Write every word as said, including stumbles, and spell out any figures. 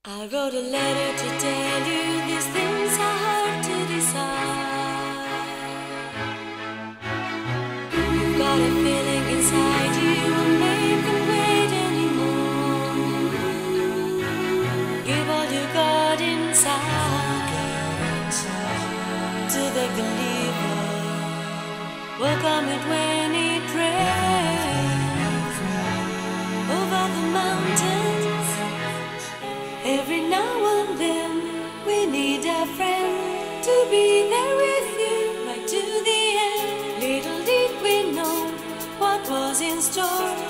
I wrote a letter to tell you these things are hard to decide. You've got a feeling inside you won't make them wait anymore. Give all you got inside to the believer. Welcome it when it rains over the mountains. Every now and then we need a friend to be there with you right to the end. Little did we know what was in store.